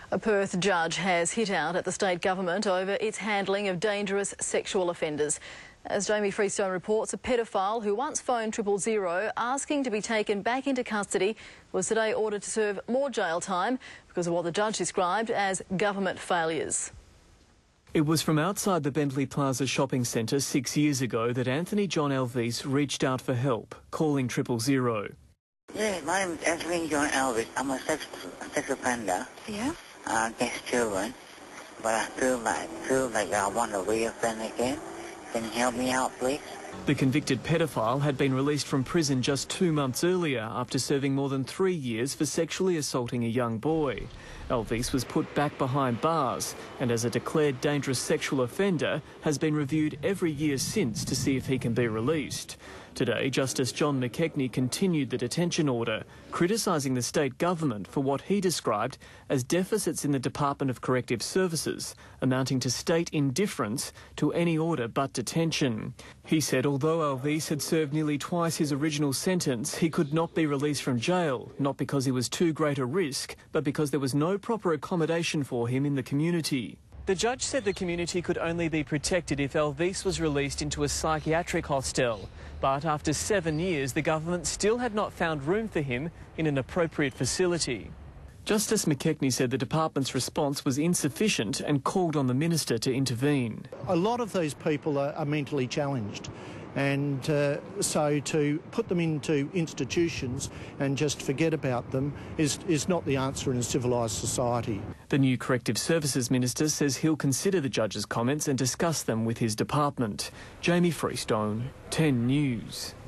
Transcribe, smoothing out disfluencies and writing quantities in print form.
A Perth judge has hit out at the state government over its handling of dangerous sexual offenders. As Jamie Freestone reports, a paedophile who once phoned 000 asking to be taken back into custody was today ordered to serve more jail time because of what the judge described as government failures. It was from outside the Bentley Plaza shopping centre 6 years ago that Anthony John Elvis reached out for help, calling 000. Yeah, my name is Anthony John Elvis. I'm a sex offender. Yeah? Against children. But I feel like I want to re-offend again. Can you help me out, please? The convicted paedophile had been released from prison just 2 months earlier after serving more than 3 years for sexually assaulting a young boy. Elvis was put back behind bars and, as a declared dangerous sexual offender, has been reviewed every year since to see if he can be released. Today, Justice John McKechnie continued the detention order, criticising the state government for what he described as deficits in the Department of Corrective Services, amounting to state indifference to any order but detention. He said although Elvis had served nearly twice his original sentence, he could not be released from jail, not because he was too great a risk, but because there was no proper accommodation for him in the community. The judge said the community could only be protected if Elvis was released into a psychiatric hostel. But after 7 years, the government still had not found room for him in an appropriate facility. Justice McKechnie said the department's response was insufficient and called on the minister to intervene. A lot of these people are mentally challenged, and so to put them into institutions and just forget about them is not the answer in a civilised society. The new Corrective Services Minister says he'll consider the judge's comments and discuss them with his department. Jamie Freestone, 10 News.